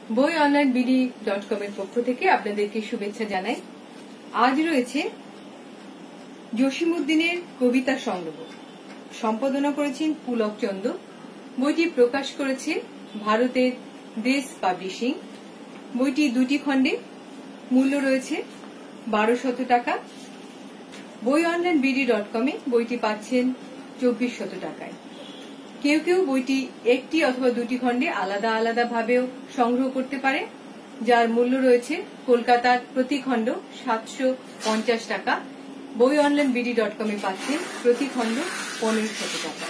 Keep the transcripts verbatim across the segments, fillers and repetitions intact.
বই online BD dot কম এর পক্ষ থেকে আপনাদেরকে শুভেচ্ছা জানাই। আজ রয়েছে জসিমউদ্দিনের কবিতা সংগ্রহ, সম্পাদনা করেছেন পুলক চন্দ্র। বইটি প্রকাশ করেছে ভারতের দেশ পাবলিশিং। বইটি দুটি খণ্ডে, মূল্য রয়েছে বারোশত টাকা। বই অনলাইন বিডি ডট কম এ বইটি পাচ্ছেন চব্বিশশত টাকায়। কেউ কেউ বইটি একটি অথবা দুটি খণ্ডে আলাদা আলাদা ভাবেও সংগ্রহ করতে পারে, যার মূল্য রয়েছে কলকাতার প্রতি খণ্ড সাতশো পঞ্চাশ টাকা। বই অনলাইন বিডি ডট কম এ পাচ্ছেন প্রতি খণ্ড পনেরোশত টাকা।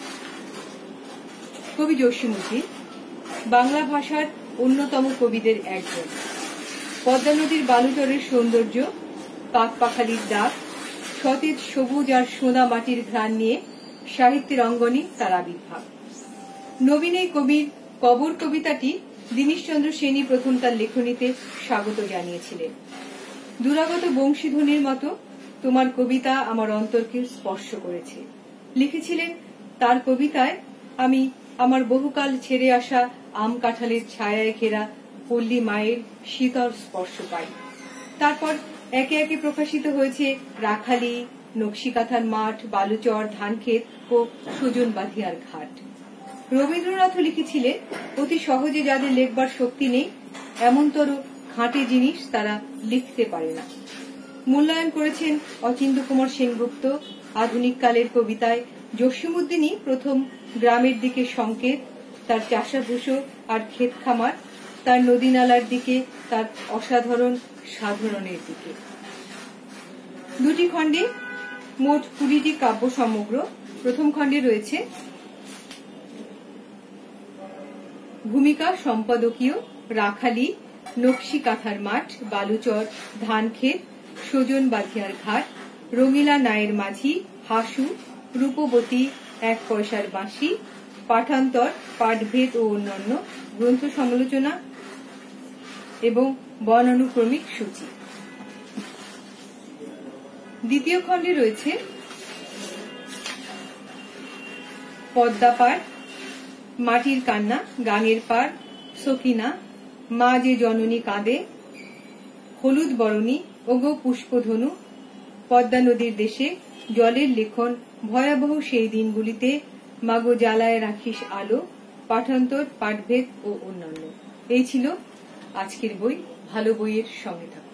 কবি জসিমউদ্দিন বাংলা ভাষার অন্যতম কবিদের একজন। পদ্মা নদীর বালুচরের সৌন্দর্য, পাখপাখালির ডাক, সতেজ সবুজ আর সোঁদা মাটির ঘ্রাণ নিয়ে সাহিত্যের অঙ্গনে তার আবির্ভাব। নবীন এই কবির কবর কবিতাটি দীনেশচন্দ্র সেনী প্রথম তার লেখনীতে স্বাগত জানিয়েছিলেন। দুরাগত বংশীধ্বনির মতো তোমার কবিতা আমার অন্তরকে স্পর্শ করেছে লিখেছিলেন। তার কবিতায় আমি আমার বহুকাল ছেড়ে আসা আম কাঁঠালের ছায়ায় ঘেরা পল্লী মায়ের শীতল স্পর্শ পাই। তারপর একে একে প্রকাশিত হয়েছে রাখালি, নকশিকাঁথার মাঠ, বালুচর, ধানক্ষেত ও সুজন বাঁধিয়ার ঘাট। রবীন্দ্রনাথও লিখেছিলেন, অতি সহজে যাদের লেখবার শক্তি নেই এমনতর খাঁটি জিনিস তারা লিখতে পারে না। মূল্যায়ন করেছেন অচিন্ত্য কুমার সেনগুপ্ত। আধুনিক কালের কবিতায় জসিমউদ্দিনই প্রথম গ্রামের দিকে সংকেত, তার চাষাভুষো আর ক্ষেত খামার, তার নদী নালার দিকে, তার অসাধারণ সাধারণের দিকে। দুটি খণ্ডে মোট কুড়িটি কাব্য সমগ্র। প্রথম খণ্ডে রয়েছে ভূমিকা সম্পাদকীয়, রাখালি, নকশিকাঁথার মাঠ, বালুচর, ধানক্ষেত, সুজন বাঁধিয়ার ঘাট, রঙিলা নায়ের মাঝি, হাসু, রূপবতী, এক পয়সার বাঁশি, পাঠান্তর, পাঠভেদ ও অন্যান্য, গ্রন্থ সমালোচনা এবং বর্ণানুক্রমিক সূচি। দ্বিতীয় খণ্ডে রয়েছে পদ্মা পার, মাটির কান্না, গাঙের পার, সকিনা, মা যে জননী কাঁদে, হলুদ বরণী, ওগো পুষ্পধনু, পদ্মা নদীর দেশে, জলের লেখন, ভয়াবহ সেই দিনগুলিতে, মাগো জ্বালায় রাখিস আলো, পাঠান্তর, পাঠভেদ ও অন্যান্য। এই ছিল আজকের বই। ভালো বইয়ের সঙ্গে থাকুন।